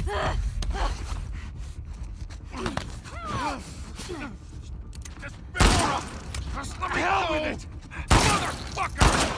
Just let me hell with it! Motherfucker!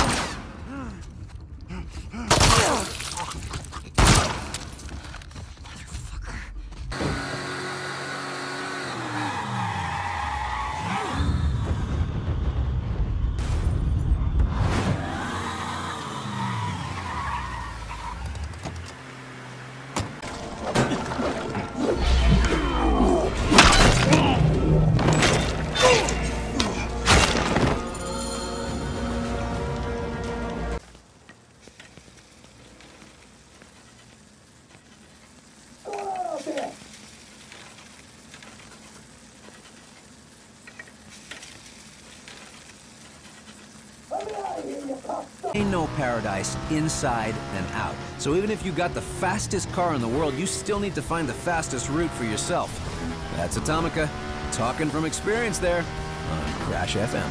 Ain't no paradise inside and out. So even if you got the fastest car in the world, you still need to find the fastest route for yourself. That's Atomica, talking from experience there on Crash FM.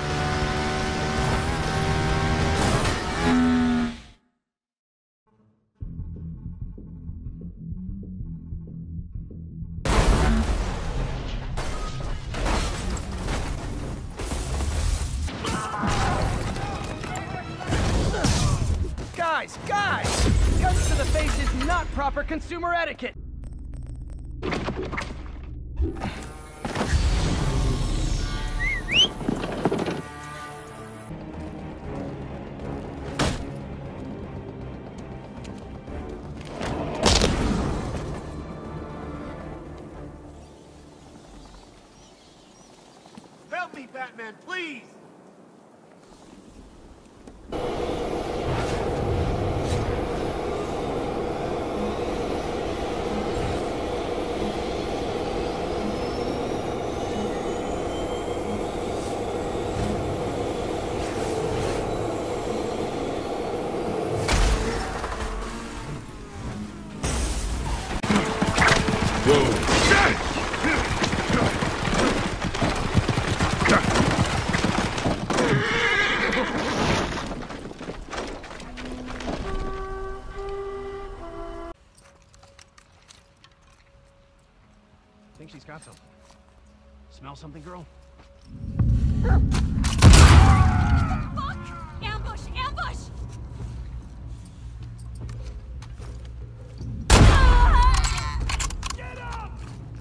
Guys! Guns to the face is not proper consumer etiquette! Help me, Batman, please! Think she's got something. Smell something, girl? Fuck! Ambush! Ambush! Get up!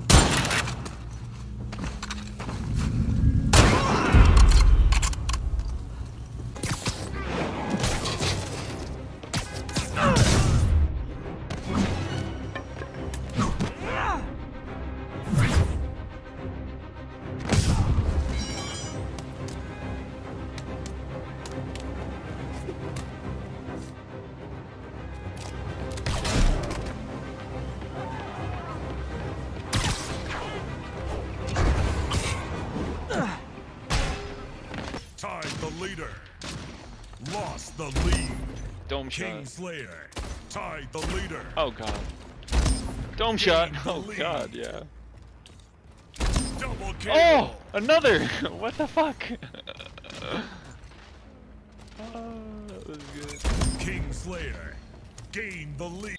Tied the leader. Lost the lead. Dome shot. Kingslayer tied the leader. Oh god. Dome shot. Gained the Oh lead. god, yeah. Double kill. Oh! Another! What the fuck? Oh, that was good. Kingslayer gained the lead.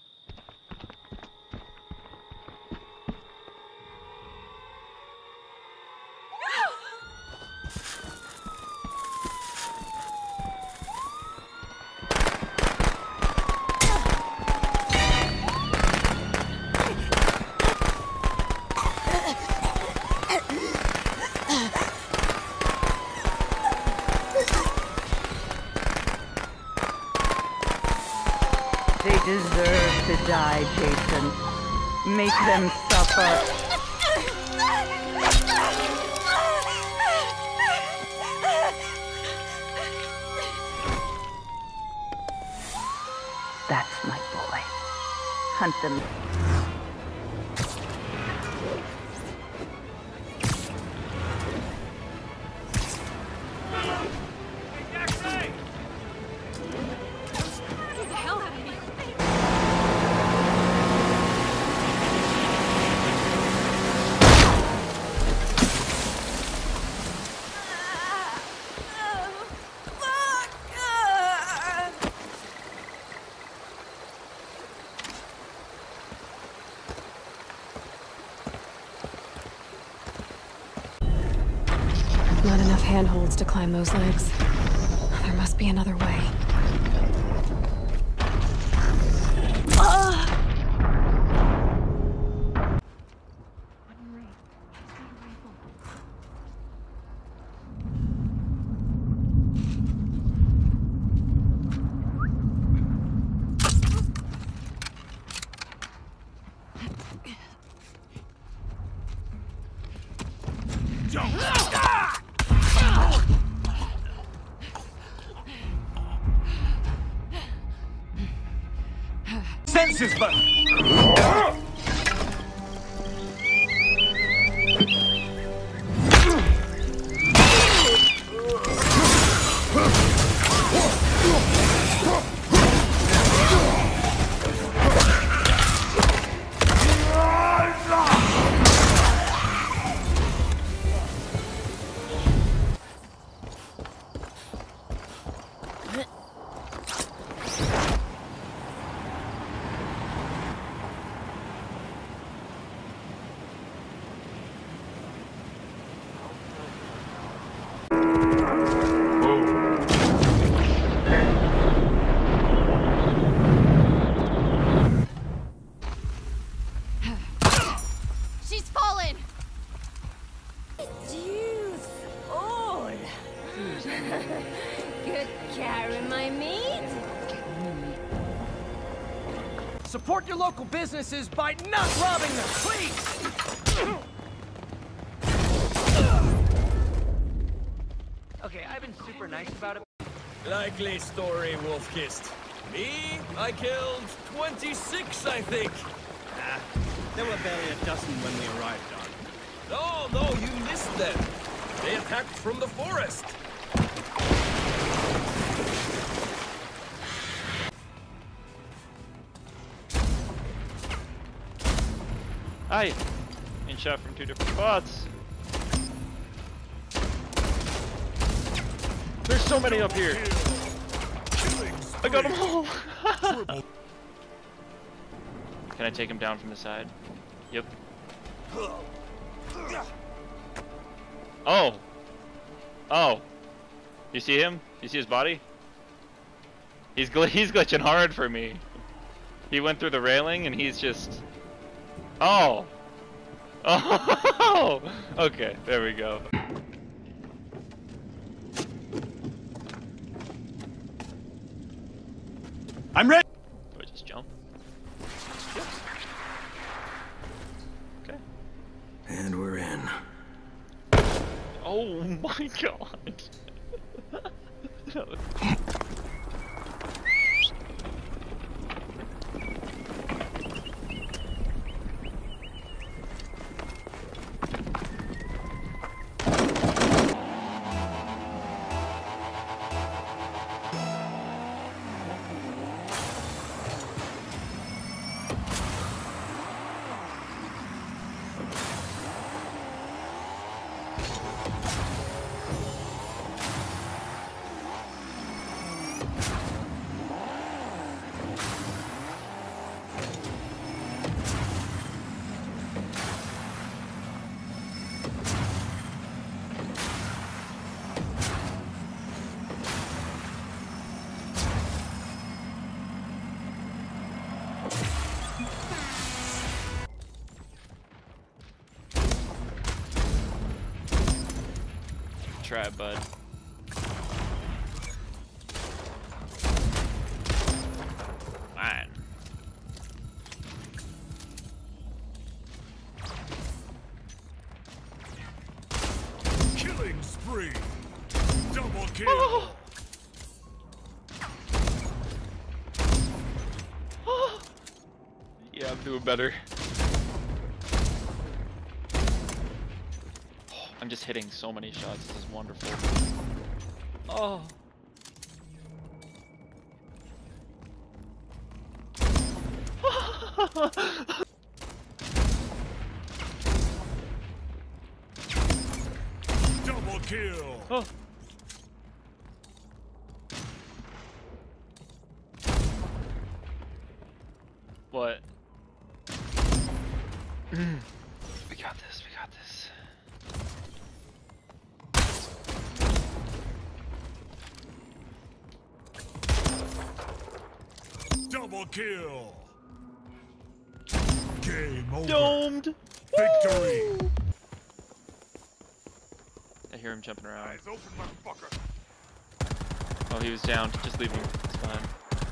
They deserve to die, Jason. Make them suffer. That's my boy. Hunt them. Get the hell out of here! Not enough handholds to climb those legs. There must be another way. Senses, but She's fallen! Good carry, my meat. Support your local businesses by not robbing them, please! Okay, I've been super nice about it. Likely story, Wolfkist. Me? I killed 26, I think. there were barely a dozen when we arrived, Don. No, you missed them. They attacked from the forest. Hi! Being shot from 2 different spots. There's so many up here. I got them all. Can I take him down from the side? Yep. Oh! Oh! You see him? You see his body? He's glitching hard for me. He went through the railing and he's just... Oh! Oh! Okay, there we go. I'm ready. Do I just jump? Okay. And we're in. Oh my god! Try it, bud. Man. Killing spree. Double kill. Yeah, I'm doing better. I'm just hitting so many shots. This is wonderful. Oh. Double kill. Oh. What? We got this. We got this. Double kill. Game over. Domed. Victory. I hear him jumping around. Eyes open, motherfucker. Oh, he was down. Just leave him. It's fine.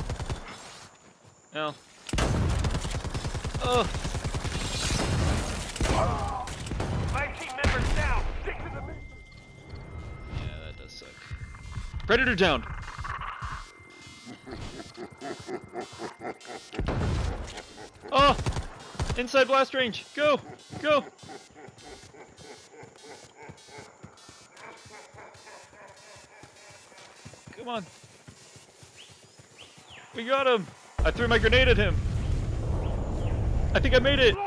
No. Oh. My team members down. Stick to the mission. Yeah, that does suck. Predator down. Oh! Inside blast range. Go! Go! Come on. We got him. I threw my grenade at him. I think I made it.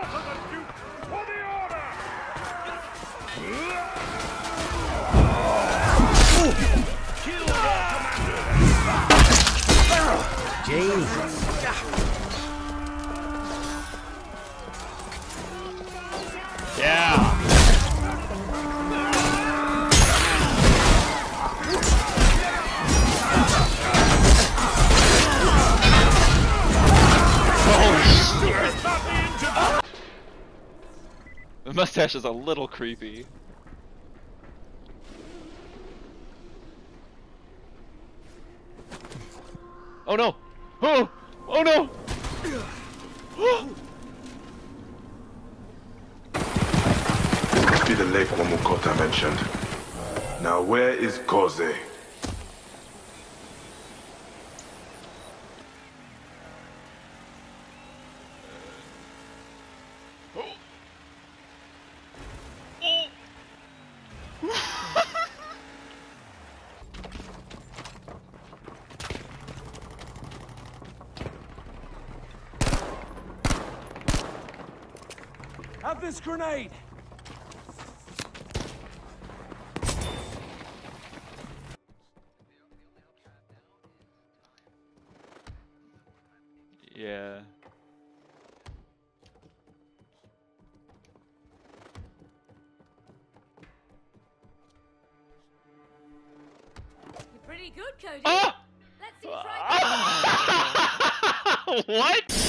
Jesus. Yeah. The mustache is a little creepy. Oh no! Oh! Oh no! Must be the lake Momokota mentioned. Now where is Goze? Have this grenade! Yeah. You're pretty good, Cody. Ah! Let's see you try. What?